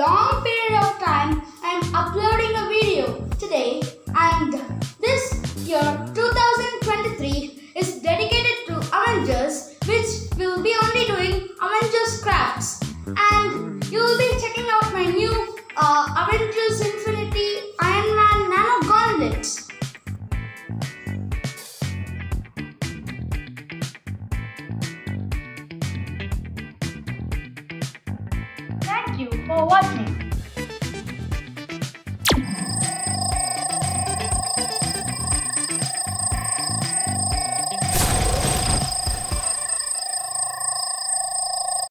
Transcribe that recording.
long period of time I am uploading a video today, and this year 2023 is dedicated to Avengers, which we will be only doing Avengers crafts, and you will be checking out my new Avengers in